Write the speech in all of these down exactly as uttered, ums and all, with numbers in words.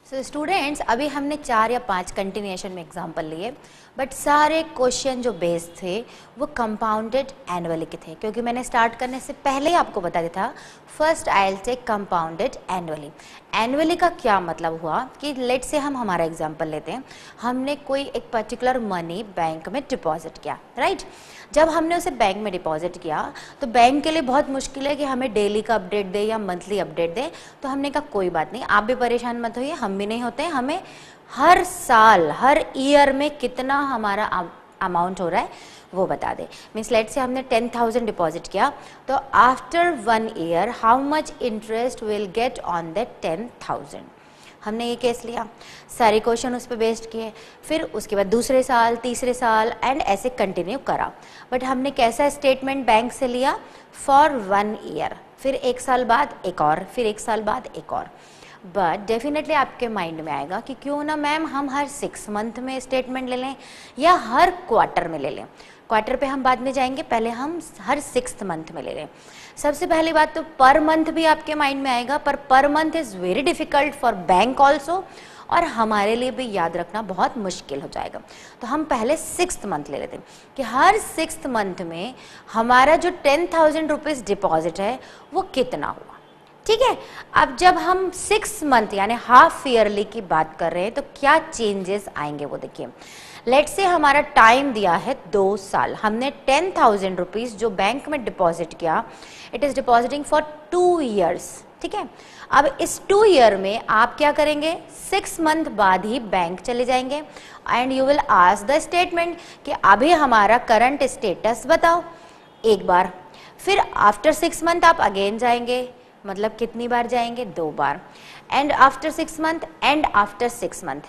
So students, अभी हमने चार या पांच कंटिन्यूएशन में एग्जांपल लिए, बट सारे क्वेश्चन जो बेस थे वो कंपाउंडेड एनुअली के थे, क्योंकि मैंने स्टार्ट करने से पहले ही आपको बता दिया था first I will take compounded annually. Annually का क्या मतलब हुआ कि लेट से हम हमारा एग्जांपल लेते हैं, हमने कोई एक पर्टिकुलर मनी बैंक में डिपॉजिट किया, राइट right? जब हमने उसे बैंक में डिपॉजिट किया तो बैंक के लिए बहुत मुश्किल है कि हमें डेली का अपडेट दे या मंथली अपडेट दे। तो हमने कहा कोई बात नहीं, आप भी परेशान मत होइए, हम भी नहीं होते, हमें हर साल हर ईयर में कितना हमारा अमाउंट हो रहा है वो बता दे। मीन्स लेट से हमने टेन थाउजेंड डिपॉजिट किया, तो after one year how much interest will get on that ten thousand. हमने ये केस लिया, सारे क्वेश्चन उस पर बेस्ड किए, फिर उसके बाद दूसरे साल, तीसरे साल एंड ऐसे कंटिन्यू करा। बट हमने कैसा स्टेटमेंट बैंक से लिया? फॉर वन ईयर, फिर एक साल बाद एक और, फिर एक साल बाद एक और। बट डेफिनेटली आपके माइंड में आएगा कि क्यों ना मैम हम हर सिक्स मंथ में स्टेटमेंट ले लें या हर क्वार्टर में ले लें। क्वार्टर पे हम बाद में जाएंगे, पहले हम हर सिक्स मंथ में ले लें। सबसे पहली बात तो पर मंथ भी आपके माइंड में आएगा, पर per month is very difficult for bank also, और हमारे लिए भी याद रखना बहुत मुश्किल हो जाएगा। तो हम पहले सिक्स मंथ ले लेते हैं कि हर सिक्स मंथ में हमारा जो टेन थाउजेंड रुपीज़ डिपॉजिट है वो कितना हुआ। ठीक है, अब जब हम सिक्स मंथ यानी हाफ ईयरली की बात कर रहे हैं तो क्या चेंजेस आएंगे वो देखिए। लेट से हमारा टाइम दिया है दो साल, हमने टेन थाउजेंड रुपीज़ जो बैंक में डिपॉजिट किया, it is depositing for two years. ठीक है, अब इस टू ईयर में आप क्या करेंगे, सिक्स मंथ बाद ही बैंक चले जाएंगे and you will ask the statement कि अभी हमारा करंट स्टेटस बताओ एक बार। फिर आफ्टर सिक्स मंथ आप अगेन जाएंगे, मतलब कितनी बार जाएंगे? दो बार। And after six month and after six month,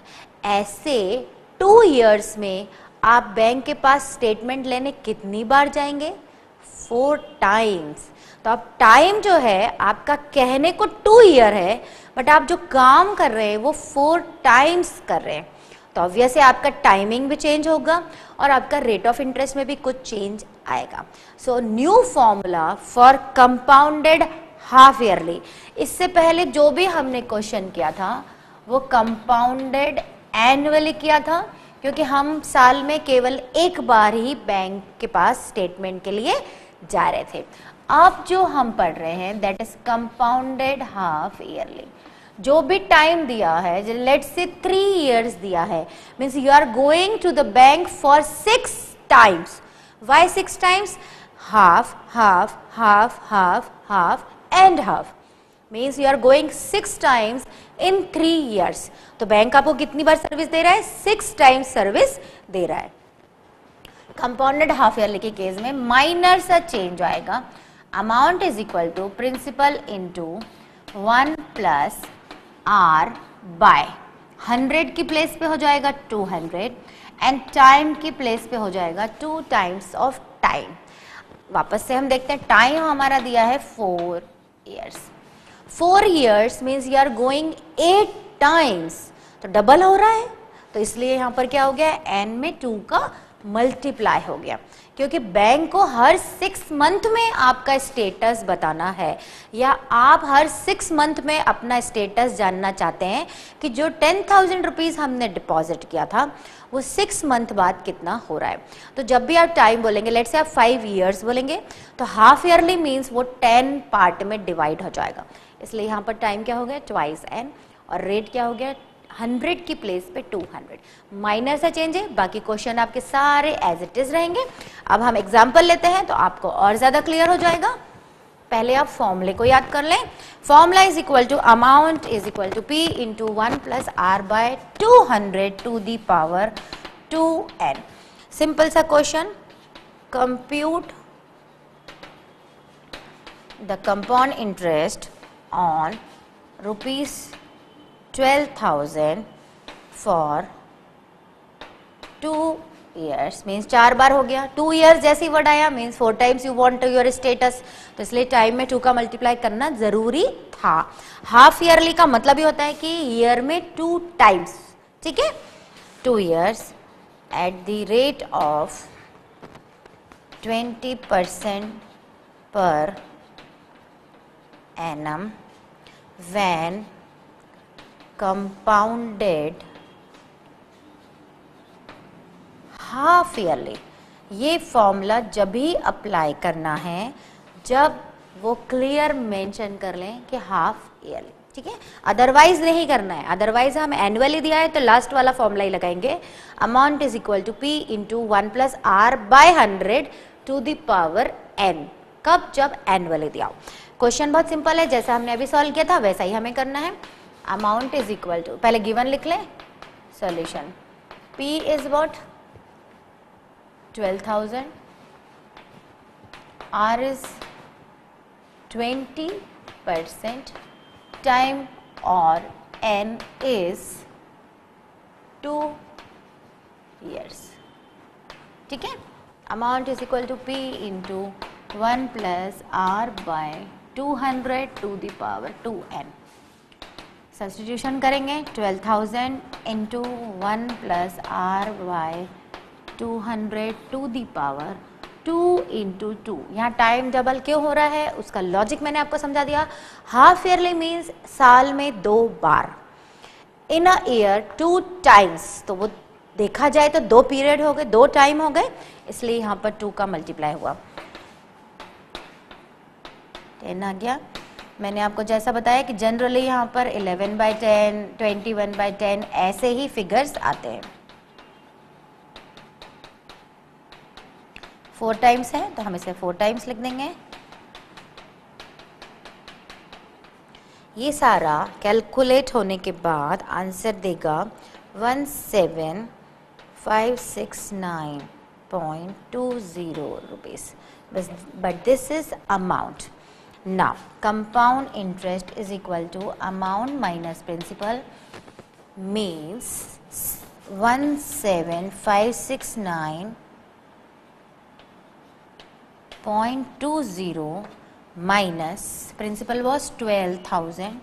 ऐसे टू ईयर्स में आप बैंक के पास स्टेटमेंट लेने कितनी बार जाएंगे? Four times. तो अब टाइम जो है आपका कहने को टू ईयर है, बट आप जो काम कर रहे हैं वो फोर टाइम्स कर रहे हैं, तो ऑब्वियसली आपका टाइमिंग भी चेंज होगा और आपका रेट ऑफ इंटरेस्ट में भी कुछ चेंज आएगा। So new formula for compounded half yearly. इससे पहले जो भी हमने क्वेश्चन किया था वो कंपाउंडेड एनुअली किया था, क्योंकि हम साल में केवल एक बार ही बैंक के पास स्टेटमेंट के लिए जा रहे थे। अब जो हम पढ़ रहे हैं that is compounded half yearly. जो भी टाइम दिया है, लेट से थ्री इयर्स दिया है, means you are going to the bank for six times. Why six times? Half half half half half and half, means you are going six times in three years. तो bank आपको कितनी बार service दे रहा है? Six times service दे रहा है। Compounded half yearly के केस में माइनर सा चेंज आएगा, amount is equal to principal into one plus are by hundred की प्लेस पे हो जाएगा टू हंड्रेड एंड टाइम की प्लेस पे हो जाएगा टू टाइम्स ऑफ टाइम। वापस से हम देखते हैं, टाइम हमारा दिया है four years. Four years means you are going eight times, तो डबल हो रहा है, तो इसलिए यहाँ पर क्या हो गया, एन में टू का मल्टीप्लाई हो गया, क्योंकि बैंक को हर सिक्स मंथ में आपका स्टेटस बताना है, या आप हर सिक्स मंथ में अपना स्टेटस जानना चाहते हैं कि जो टेन थाउजेंड रुपीज़ हमने डिपॉजिट किया था वो सिक्स मंथ बाद कितना हो रहा है। तो जब भी आप टाइम बोलेंगे, लेट से आप फाइव ईयर्स बोलेंगे, तो हाफ ईयरली मीन्स वो टेन पार्ट में डिवाइड हो जाएगा, इसलिए यहाँ पर टाइम क्या हो गया, ट्वाइस एन, और रेट क्या हो गया, हंड्रेड की प्लेस पे टू हंड्रेड। माइनर सा चेंज है, बाकी क्वेश्चन आपके सारे एज इट इज रहेंगे। अब हम एग्जांपल लेते हैं तो आपको और ज्यादा क्लियर हो जाएगा। पहले आप फॉर्मूले को याद कर लें। Formula is equal to amount is equal to P into one plus are by two hundred to the power to n. Simple सा question, compute the compound interest on rupees twelve thousand for two years, means चार बार हो गया। Two years जैसी word आया means four times you want your status, तो इसलिए time में टू का मल्टीप्लाई करना जरूरी था। हाफ ईयरली का मतलब ही होता है कि ईयर में टू टाइम्स। ठीक है, two years at the rate of twenty percent per annum when compounded half yearly. ये फॉर्मूला जब भी अप्लाई करना है जब वो क्लियर मेंशन कर लें कि हाफ ईयरली, ठीक है, अदरवाइज नहीं करना है। अदरवाइज हम एनुअली दिया है तो लास्ट वाला फॉर्मूला ही लगाएंगे, amount is equal to P into one plus are by hundred to the power n. कब? जब एनुअली दिया हो। क्वेश्चन बहुत सिंपल है, जैसा हमने अभी सॉल्व किया था वैसा ही हमें करना है। अमाउंट इज इक्वल टू, पहले गिवन लिख लें, solution p is what twelve thousand, r is twenty percent, time और n is टू years, ठीक है। Amount is equal to p into one plus are by two hundred to the power to n. Substitution करेंगे, twelve thousand into one plus are by two hundred to the power two into two. यहाँ time double क्यों हो रहा है उसका logic मैंने आपको समझा दिया। हाफ ईयरली मीन्स साल में दो बार, in a year two times, तो वो देखा जाए तो दो पीरियड हो गए, दो टाइम हो गए, इसलिए यहाँ पर टू का मल्टीप्लाई हुआ, टेन आ गया। मैंने आपको जैसा बताया कि जनरली यहाँ पर eleven by ten, twenty one by ten ऐसे ही फिगर्स आते हैं। फोर टाइम्स है तो हम इसे फोर टाइम्स लिख देंगे। ये सारा कैलकुलेट होने के बाद आंसर देगा one seven five six nine point two zero rupees, बस, but this is amount. Now compound interest is equal to amount minus principal, means one seven five six nine point two zero minus principal was twelve thousand,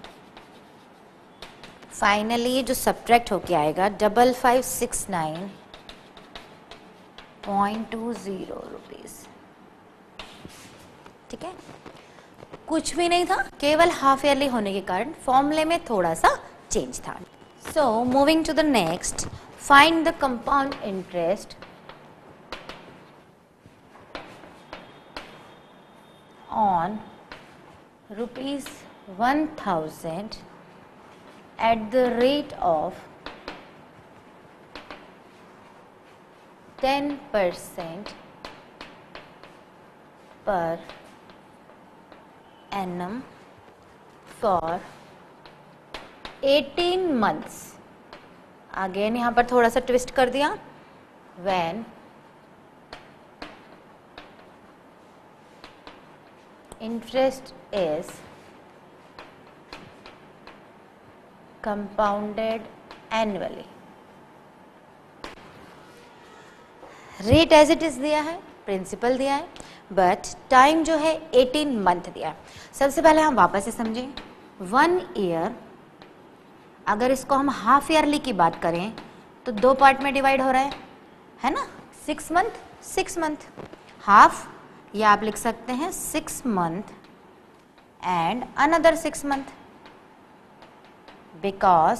finally जो subtract होके आएगा double five six nine point two zero rupees, ठीक है। कुछ भी नहीं था, केवल हाफ ईयरली होने के कारण फॉर्मूले में थोड़ा सा चेंज था। So moving to the next, find the compound interest on rupees one thousand at the rate of ten percent per annum for eighteen months। Again यहाँ पर थोड़ा सा ट्विस्ट कर दिया, when interest is compounded annually। Rate as it is दिया है, principal दिया है, बट टाइम जो है एटीन मंथ दिया है। सबसे पहले हम वापस से समझें, वन ईयर अगर इसको हम हाफ ईयरली की बात करें तो दो पार्ट में डिवाइड हो रहा है, है ना, six month six month half, या आप लिख सकते हैं six month and another six month, because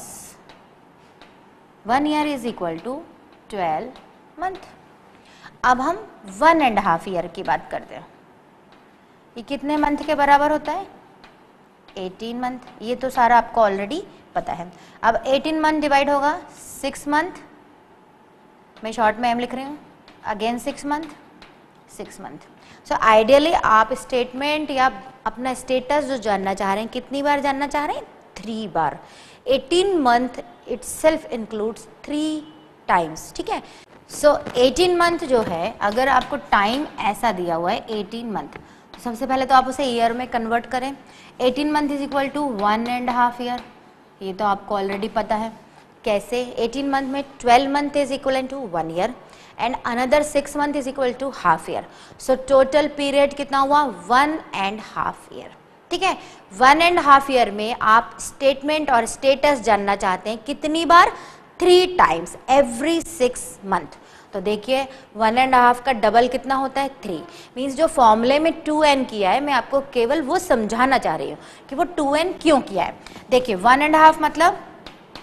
one year is equal to twelve month. अब हम वन एंड हाफ ईयर की बात करते हैं, ये कितने मंथ के बराबर होता है, एटीन मंथ। ये तो सारा आपको ऑलरेडी पता है। अब एटीन मंथ डिवाइड होगा सिक्स मंथ, मैं शॉर्ट में एम लिख रही हूँ, again six month six month. So ideally आप स्टेटमेंट या अपना स्टेटस जो जानना चाह रहे हैं, कितनी बार जानना चाह रहे हैं, थ्री बार। Eighteen month itself includes three times, ठीक है। सो एटीन मंथ जो है, अगर आपको टाइम ऐसा दिया हुआ है एटीन मंथ, तो सबसे पहले तो आप उसे ईयर में कन्वर्ट करें। Eighteen month is equal to one and half year, ये तो आपको ऑलरेडी पता है। कैसे? एटीन मंथ में twelve month is equal to one year and another six month is equal to half year. So total period कितना हुआ, one and half year, ठीक है। वन एंड हाफ ईयर में आप स्टेटमेंट और स्टेटस जानना चाहते हैं कितनी बार, three times every six month. तो देखिए वन एंड हाफ का डबल कितना होता है, थ्री। मीन्स जो फॉर्मूले में टू एन किया है, मैं आपको केवल वो समझाना चाह रही हूँ कि वो टू एन क्यों किया है। देखिए वन एंड हाफ मतलब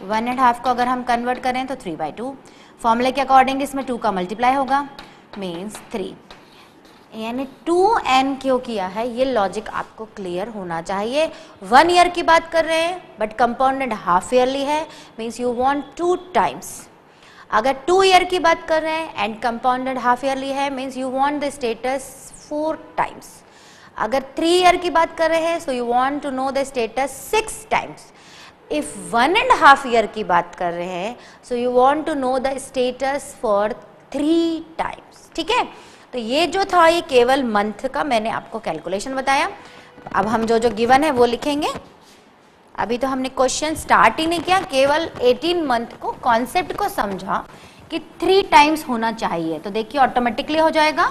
वन एंड हाफ को अगर हम कन्वर्ट करें तो थ्री बाई टू, फॉर्मूले के अकॉर्डिंग इसमें टू का मल्टीप्लाई होगा, मीन्स थ्री, यानी टू एन क्यों किया है, ये लॉजिक आपको क्लियर होना चाहिए। वन ईयर की बात कर रहे हैं बट कंपाउंडेड हाफ ईयरली है, means you want two times. अगर टू ईयर की बात कर रहे हैं एंड कंपाउंडेड हाफ ईयरली है, means you want the status four times. अगर थ्री ईयर की बात कर रहे हैं so you want to know the status six times. If one and half year की बात कर रहे हैं so you want to know the status for three times. ठीक है, तो ये जो था ये केवल मंथ का मैंने आपको कैलकुलेशन बताया। अब हम जो जो गिवन है वो लिखेंगे। अभी तो हमने क्वेश्चन स्टार्ट ही नहीं किया, केवल एटीन मंथ को कॉन्सेप्ट को समझा कि थ्री टाइम्स होना चाहिए। तो देखिए ऑटोमेटिकली हो जाएगा,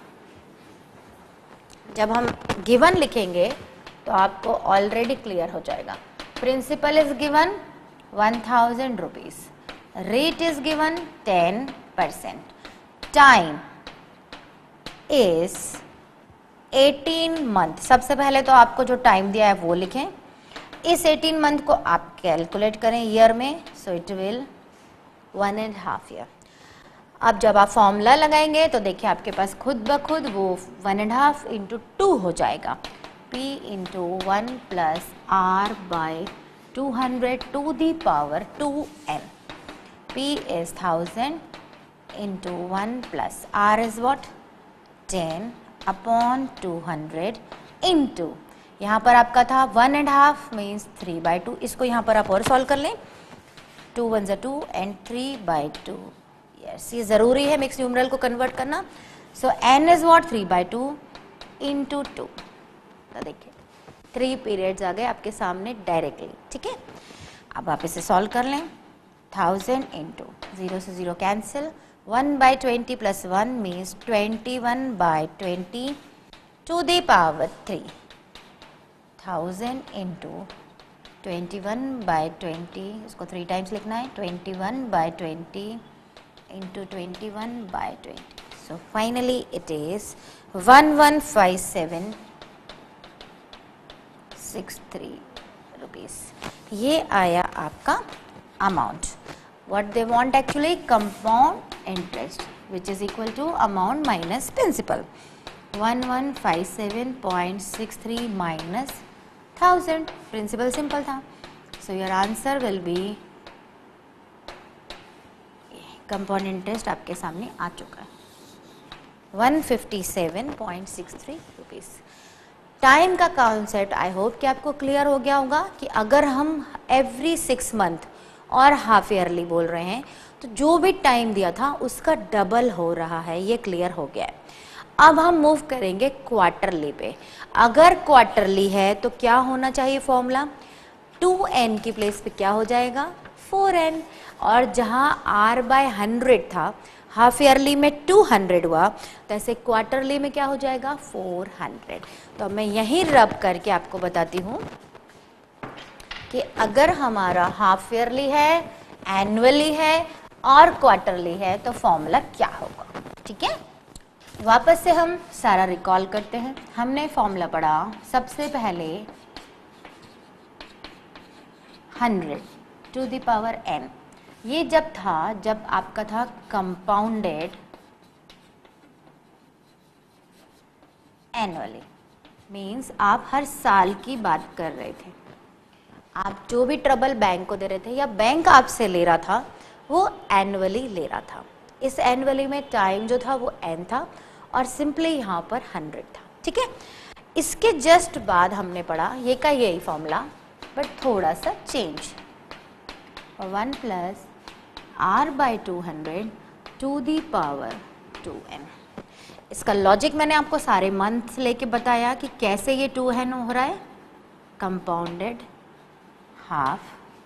जब हम गिवन लिखेंगे तो आपको ऑलरेडी क्लियर हो जाएगा। Principal is given one thousand rupees, rate is given ten percent, time is eighteen month. सबसे पहले तो आपको जो टाइम दिया है वो लिखें, इस एटीन मंथ को आप कैलकुलेट करें ईयर में, so it will one and half year. अब जब आप फॉर्मूला लगाएंगे तो देखिए आपके पास खुद ब खुद वो one and half into two हो जाएगा, p into one plus are by two hundred to the power to n. p is thousand into one plus are is what ten upon two hundred into, यहाँ पर आपका था one and half means three by two. इसको यहाँ पर आप और solve कर लें, टू वन ज़ा two and three by two. Yes, ये ज़रूरी है मिक्स न्यूमरल को कन्वर्ट करना। So n is what three by two into two. तो देखिए थ्री पीरियड्स आ गए आपके सामने डायरेक्टली। ठीक है, अब आप इसे सॉल्व कर लें, थाउजेंड इंटू जीरो से zero cancel, one by twenty plus one means twenty one by twenty to the power three, thousand into twenty one by twenty, इसको थ्री टाइम्स लिखना है, twenty one by twenty into twenty one by twenty. So finally it is one one five seven six three rupees. ये आया आपका amount. What they want actually compound interest which is equal to amount minus principal, one one five seven point six three minus thousand, principal simple था। So your answer will be, compound interest आपके सामने आ चुका है, one fifty seven point six three rupees. Time का concept I hope कि आपको clear हो गया होगा कि अगर हम एवरी सिक्स मंथ और हाफ ईयरली बोल रहे हैं तो जो भी टाइम दिया था उसका डबल हो रहा है, ये क्लियर हो गया है। अब हम मूव करेंगे क्वार्टरली पे। अगर क्वार्टरली है तो क्या होना चाहिए फॉर्मूला, टू एन की प्लेस पे क्या हो जाएगा फोर एन, और जहां आर बाय हंड्रेड था हाफ ईयरली में टू हंड्रेड हुआ, तो ऐसे क्वार्टरली में क्या हो जाएगा फोर हंड्रेड। तो मैं यहीं रब करके आपको बताती हूँ कि अगर हमारा हाफ ईयरली है, एनुअली है और क्वार्टरली है तो फॉर्मूला क्या होगा। ठीक है, वापस से हम सारा रिकॉल करते हैं। हमने फॉर्मूला पढ़ा सबसे पहले hundred to the power n. ये जब था जब आपका था कंपाउंडेड एनुअली, मीन्स आप हर साल की बात कर रहे थे। आप जो भी ट्रबल बैंक को दे रहे थे या बैंक आपसे ले रहा था वो एनुअली ले रहा था। इस एनुअली में टाइम जो था वो एन था और सिंपली यहाँ पर हंड्रेड था। ठीक है, इसके जस्ट बाद हमने पढ़ा ये का यही फॉर्मूला बट थोड़ा सा change, one plus are by two hundred to the power to n. इसका लॉजिक मैंने आपको सारे मंथ लेके बताया कि कैसे ये टू एन हो रहा है, compounded half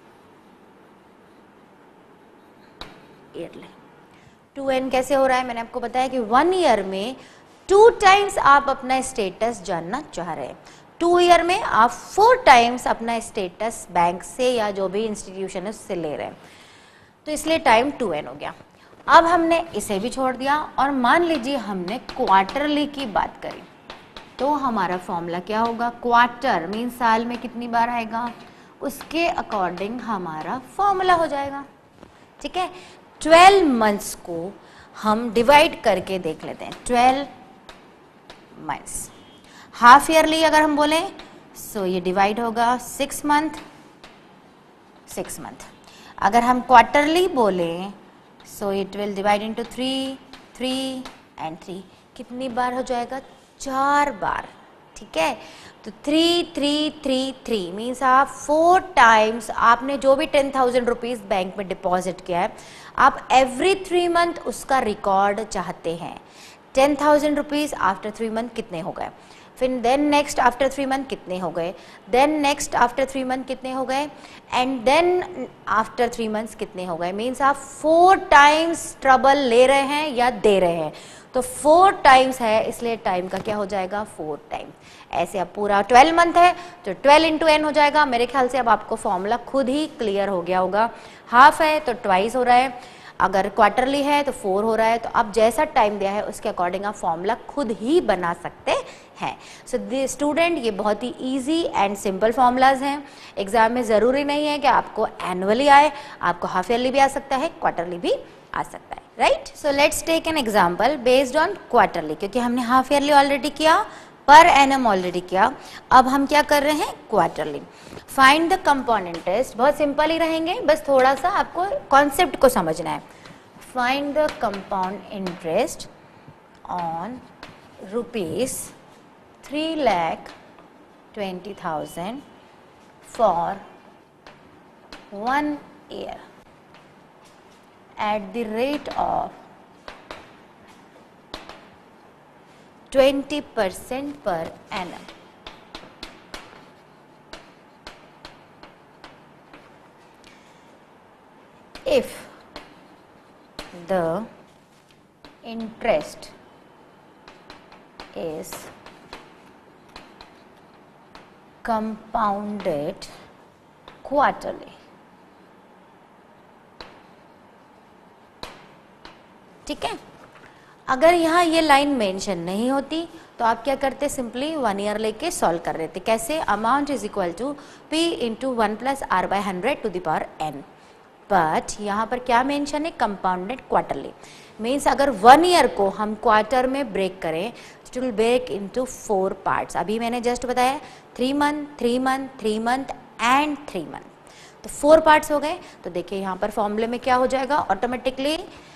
yearly. Two n कैसे हो रहा है, मैंने आपको बताया कि वन ईयर में टू टाइम्स आप अपना स्टेटस जानना चाह रहे हैं, टू ईयर में आप फोर टाइम्स अपना स्टेटस बैंक से या जो भी इंस्टीट्यूशन है उससे ले रहे हैं, तो इसलिए टाइम टू एन हो गया। अब हमने इसे भी छोड़ दिया और मान लीजिए हमने क्वार्टरली की बात करी, तो हमारा फॉर्मूला क्या होगा, क्वार्टर मीन साल में कितनी बार आएगा, उसके अकॉर्डिंग हमारा फॉर्मूला हो जाएगा। ठीक है, ट्वेल्व मंथ्स को हम डिवाइड करके देख लेते हैं। ट्वेल्व मंथ्स हाफ ईयरली अगर हम बोलें सो ये डिवाइड होगा सिक्स मंथ सिक्स मंथ। अगर हम क्वार्टरली बोलें so it will divide into three three and three. कितनी बार हो जाएगा? चार बार। ठीक है, तो three three three three means आप फोर टाइम्स आपने जो भी टेन थाउजेंड रुपीज़ बैंक में डिपॉजिट किया है, आप एवरी थ्री मंथ उसका रिकॉर्ड चाहते हैं। Ten thousand rupees after three month कितने हो गए, फिर then next after three month कितने हो गए, then next after three month कितने हो गए, and then after three months कितने हो गए। मीन्स आप फोर टाइम्स ट्रबल ले रहे हैं या दे रहे हैं, तो फोर टाइम्स है इसलिए टाइम का क्या हो जाएगा? Four times. ऐसे अब पूरा ट्वेल्व मंथ है तो ट्वेल्व इंटू एन हो जाएगा। मेरे ख्याल से अब आपको फॉर्मूला खुद ही क्लियर हो गया होगा। हाफ है तो ट्वाइस हो रहा है, अगर क्वार्टरली है तो फोर हो रहा है। तो अब जैसा टाइम दिया है उसके अकॉर्डिंग आप फॉर्मूला खुद ही बना सकते हैं। सो द स्टूडेंट, ये बहुत ही इजी एंड सिंपल फॉर्मूलाज हैं। एग्जाम में ज़रूरी नहीं है कि आपको एनुअली आए, आपको हाफ ईयरली भी आ सकता है, क्वार्टरली भी आ सकता है, right. So let's take an example based on quarterly, क्योंकि हमने हाफ ईयरली ऑलरेडी किया, पर एनम ऑलरेडी किया। अब हम क्या कर रहे हैं? Quarterly. Find the compound interest. बहुत सिंपल ही रहेंगे, बस थोड़ा सा आपको कॉन्सेप्ट को समझना है। Find the compound interest on rupees three lakh twenty thousand for one year at the rate of twenty percent per annum. If the interest is compounded quarterly. ठीक है, अगर यहाँ ये लाइन मेंशन नहीं होती तो आप क्या करते? सिंपली वन ईयर लेके सॉल्व कर रहे थे। कैसे? Amount is equal to P into one plus are by hundred to the power N. But यहाँ पर क्या मेंशन है? Compounded quarterly. मीन्स अगर वन ईयर को हम क्वार्टर में ब्रेक करें it will break into four parts. अभी मैंने जस्ट बताया three month three month three month and three month, तो फोर पार्ट्स हो गए। तो देखिए यहाँ पर फॉर्मूले में क्या हो जाएगा? Automatically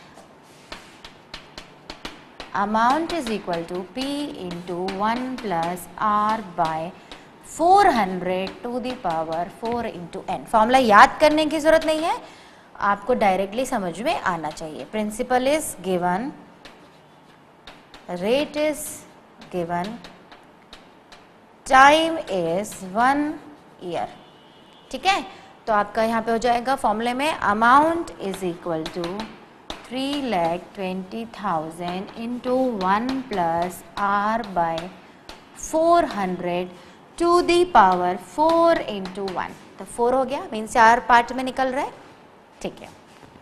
amount is equal to p into one plus r by four hundred to the power four into n। Formula याद करने की जरूरत नहीं है, आपको डायरेक्टली समझ में आना चाहिए। Principal is given, rate is given, time is one year. ठीक है, तो आपका यहाँ पे हो जाएगा फॉर्मूले में amount is equal to three lakh twenty thousand into one plus are by four hundred to the power four into one. तो फोर हो गया, मीन चार पार्ट में निकल रहा है। ठीक है,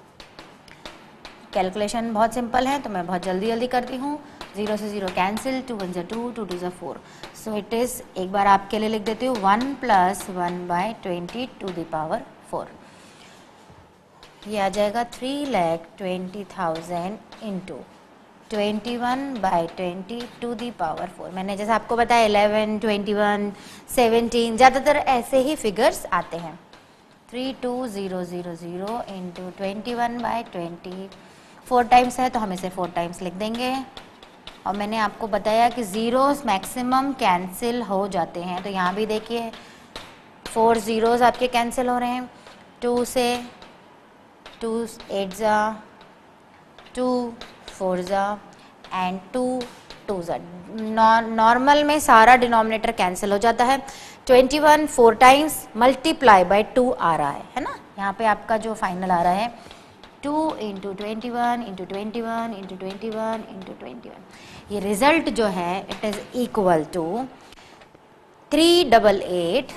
कैलकुलेशन बहुत सिंपल है तो मैं बहुत जल्दी जल्दी करती हूँ। जीरो से जीरो कैंसिल, टू वन ज़ा टू, टू टू ज़ा फोर। सो इट इज़, एक बार आपके लिए लिख देती हूँ, one plus one by twenty to the power four. ये आ जाएगा three lakh twenty thousand into twenty one by twenty to the power four. मैंने जैसे आपको बताया इलेवन, ट्वेंटी वन, सेवेंटीन, ज़्यादातर ऐसे ही फिगर्स आते हैं। Three two zero zero zero into twenty one by twenty, four times है तो हम इसे फोर टाइम्स लिख देंगे। और मैंने आपको बताया कि ज़ीरोस मैक्सिमम कैंसिल हो जाते हैं, तो यहाँ भी देखिए फोर ज़ीरोज़ आपके कैंसिल हो रहे हैं। टू से टू एट ज़ा, टू फोर ज़ा एंड टू टू ज़ा। नॉर्मल में सारा डिनोमिनेटर कैंसिल हो जाता है। Twenty one four times multiply by two आ रहा है, है ना। यहाँ पे आपका जो फाइनल आ रहा है two into twenty one into twenty one into twenty one into twenty one. ये रिजल्ट जो है it is equal to three double eight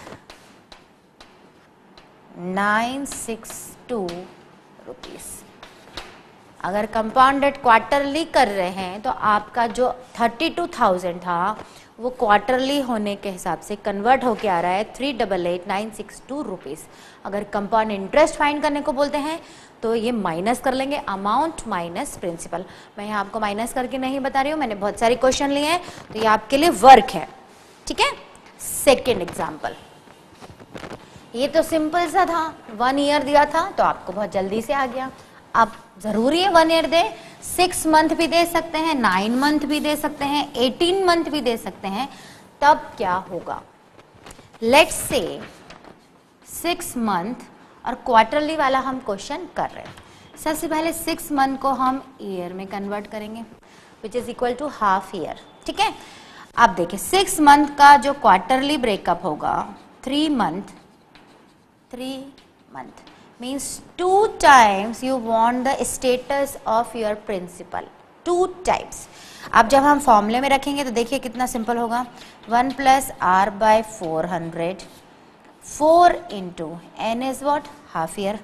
nine six two rupees. अगर कंपाउंडेड क्वार्टरली कर रहे हैं तो आपका जो थर्टी टू थाउजेंड था वो क्वार्टरली होने के हिसाब से कन्वर्ट होके आ रहा है three double eight nine six two rupees. अगर कंपाउंड इंटरेस्ट फाइंड करने को बोलते हैं तो ये माइनस कर लेंगे, अमाउंट माइनस प्रिंसिपल। मैं यहाँ आपको माइनस करके नहीं बता रही हूँ, मैंने बहुत सारे क्वेश्चन लिए हैं तो ये आपके लिए वर्क है, ठीक है। सेकेंड एग्जाम्पल, ये तो सिंपल सा था, वन ईयर दिया था तो आपको बहुत जल्दी से आ गया। अब जरूरी है वन ईयर दे, सिक्स मंथ भी दे सकते हैं, नाइन मंथ भी दे सकते हैं, एटीन मंथ भी दे सकते हैं, तब क्या होगा। लेट्स से सिक्स मंथ और क्वार्टरली वाला हम क्वेश्चन कर रहे हैं। सबसे पहले सिक्स मंथ को हम ईयर में कन्वर्ट करेंगे which is equal to half year, ठीक है। अब देखिए सिक्स मंथ का जो क्वार्टरली ब्रेकअप होगा, three month three month means two times you want the status of your principal, two times। अब जब हम फॉर्मूले में रखेंगे तो देखिए कितना सिंपल होगा, one plus are by four hundred, four into N is what half year,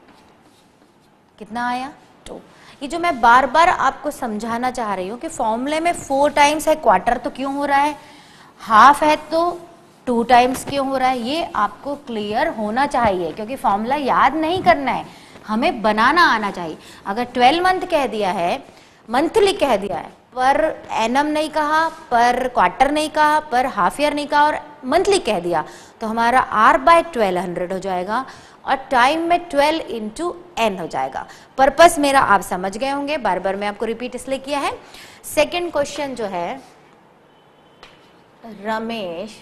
कितना आया टू। ये जो मैं बार बार आपको समझाना चाह रही हूँ कि फॉर्मूले में फोर टाइम्स है, क्वार्टर तो क्यों हो रहा है, हाफ है तो टू टाइम्स क्यों हो रहा है, ये आपको क्लियर होना चाहिए क्योंकि फॉर्मूला याद नहीं करना है, हमें बनाना आना चाहिए। अगर ट्वेल्व मंथ कह दिया है, मंथली कह दिया है, पर एनम नहीं कहा, पर क्वार्टर नहीं कहा, पर हाफ ईयर नहीं कहा और मंथली कह दिया तो हमारा आर बाय ट्वेल्व हंड्रेड हो जाएगा और टाइम में ट्वेल्व इंटू एन हो जाएगा। पर्पस मेरा आप समझ गए होंगे, बार बार मैं आपको रिपीट इसलिए किया है। सेकेंड क्वेश्चन जो है, Ramesh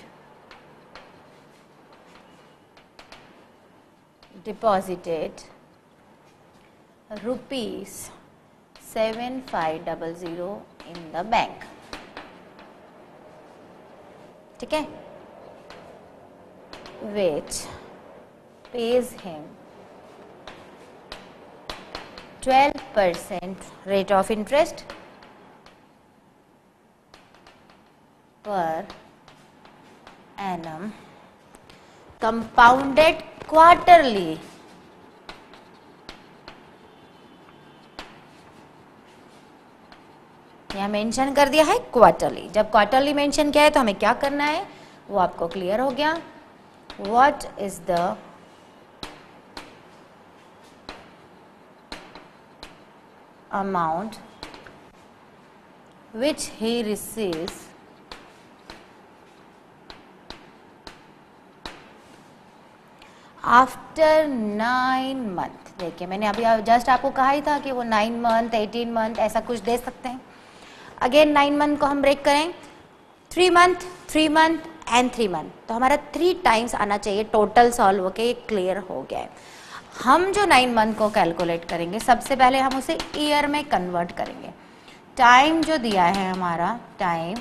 deposited rupees seven five double zero in the bank, ठीक है, which pays him twelve percent rate of interest per annum compounded quarterly. यहां मेंशन कर दिया है क्वार्टरली, जब क्वार्टरली मेंशन किया है तो हमें क्या करना है वो आपको क्लियर हो गया। What is the amount which he receives after nine month. देखिए मैंने अभी जस्ट आपको कहा ही था कि वो नाइन मंथ एटीन मंथ ऐसा कुछ दे सकते हैं। अगेन नाइन मंथ को हम ब्रेक करें, three month three month and three month, तो हमारा थ्री टाइम्स आना चाहिए टोटल सॉल्व होके, क्लियर हो गया है। हम जो नाइन मंथ को कैलकुलेट करेंगे सबसे पहले हम उसे ईयर में कन्वर्ट करेंगे। टाइम जो दिया है हमारा, टाइम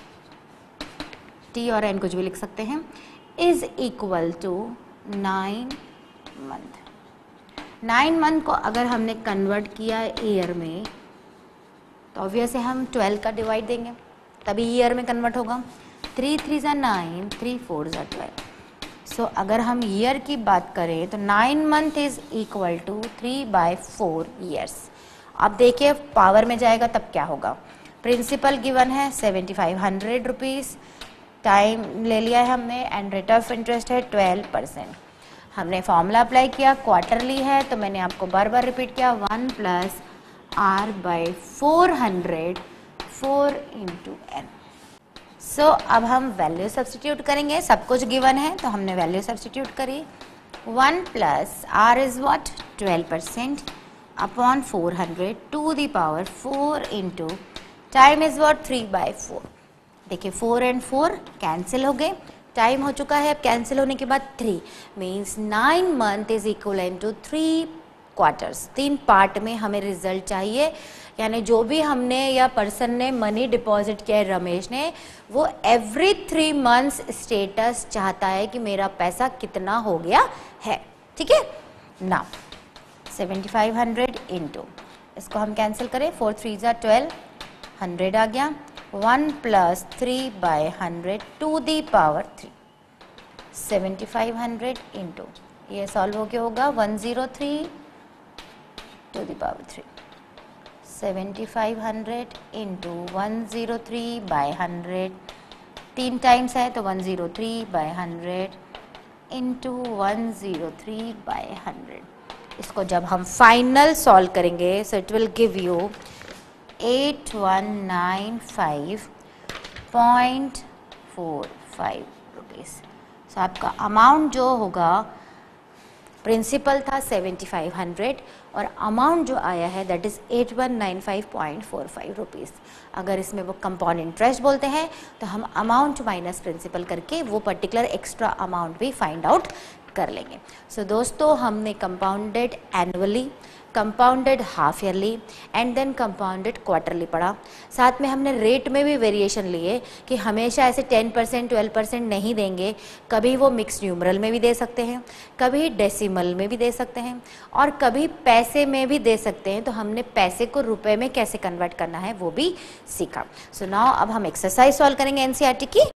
टी और एन कुछ भी लिख सकते हैं, is equal to nine month. Nine month को अगर हमने कन्वर्ट किया ईयर में तो ऑब्वियस है हम ट्वेल्व का डिवाइड देंगे तभी ईयर में कन्वर्ट होगा। थ्री थ्री ज़ा नाइन, थ्री फोर ज़ा ट्वेल्व। सो अगर हम ईयर की बात करें तो nine month is equal to three by four years. अब देखिए पावर में जाएगा तब क्या होगा। प्रिंसिपल गिवन है seventy five hundred rupees, time ले लिया है हमने एंड रेट ऑफ इंटरेस्ट है ट्वेल्व परसेंट। हमने फॉर्मूला अप्लाई किया, क्वार्टरली है तो मैंने आपको बार बार रिपीट किया, one plus are by four hundred, four into N. So अब हम वैल्यू सब्सटीट्यूट करेंगे, सब कुछ गिवन है तो हमने वैल्यू सब्सटीट्यूट करी। One plus are is what twelve percent upon four hundred to the power four into time is what three by four. देखिए फोर एंड फोर कैंसिल हो गए, टाइम हो चुका है, अब कैंसिल होने के बाद three means nine month is equal to three quarters. तीन पार्ट में हमें रिजल्ट चाहिए, यानी जो भी हमने या पर्सन ने मनी डिपॉजिट किया है रमेश ने, वो एवरी थ्री मंथ्स स्टेटस चाहता है कि मेरा पैसा कितना हो गया है, ठीक है ना। सेवेंटी फाइव हंड्रेड इंटू, इसको हम कैंसिल करें, फोर थ्री ज़ा ट्वेल्व, हंड्रेड आ गया, one plus three by hundred to the power three, seventy five hundred into ये सॉल्व हो गया होगा one zero three to the power three. Seventy five hundred into one zero three by hundred, तीन times है तो one zero three by hundred into one zero three by hundred. इसको जब हम फाइनल सॉल्व करेंगे so it will give you eight one nine five point four five rupees. So आपका amount जो होगा, प्रिंसिपल था सेवेंटी फाइव हंड्रेड और amount जो आया है that is eight one nine five point four five rupees. अगर इसमें वो कंपाउंड इंटरेस्ट बोलते हैं तो हम अमाउंट माइनस प्रिंसिपल करके वो पर्टिकुलर एक्स्ट्रा अमाउंट भी फाइंड आउट कर लेंगे। सो so, दोस्तों हमने compounded annually, compounded half yearly and then compounded quarterly पढ़ा। साथ में हमने रेट में भी वेरिएशन लिए कि हमेशा ऐसे टेन परसेंट ट्वेल्व परसेंट नहीं देंगे, कभी वो मिक्स न्यूमरल में भी दे सकते हैं, कभी डेसिमल में भी दे सकते हैं और कभी पैसे में भी दे सकते हैं। तो हमने पैसे को रुपए में कैसे कन्वर्ट करना है वो भी सीखा। सो so नाउ अब हम एक्सरसाइज सॉल्व करेंगे एनसीईआरटी की।